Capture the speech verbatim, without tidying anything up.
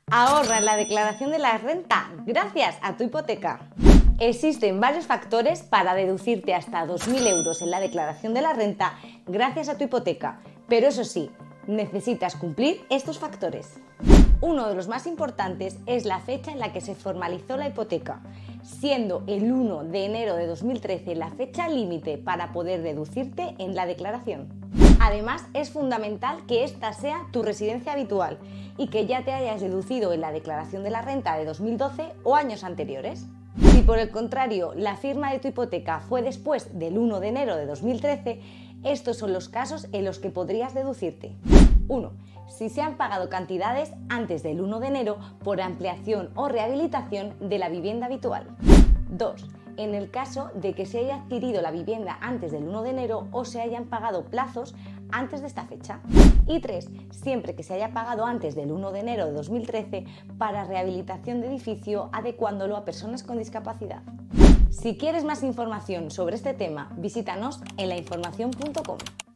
Ahorra en la declaración de la renta gracias a tu hipoteca. Existen varios factores para deducirte hasta dos mil euros en la declaración de la renta gracias a tu hipoteca, pero eso sí, necesitas cumplir estos factores. Uno de los más importantes es la fecha en la que se formalizó la hipoteca, siendo el uno de enero de dos mil trece la fecha límite para poder deducirte en la declaración. Además, es fundamental que esta sea tu residencia habitual y que ya te hayas deducido en la declaración de la renta de dos mil doce o años anteriores. Si por el contrario la firma de tu hipoteca fue después del uno de enero de dos mil trece, estos son los casos en los que podrías deducirte. uno. Si se han pagado cantidades antes del uno de enero por ampliación o rehabilitación de la vivienda habitual. dos. En el caso de que se haya adquirido la vivienda antes del uno de enero o se hayan pagado plazos antes de esta fecha. Y tres. Siempre que se haya pagado antes del uno de enero de dos mil trece para rehabilitación de edificio adecuándolo a personas con discapacidad. Si quieres más información sobre este tema, visítanos en la información punto com.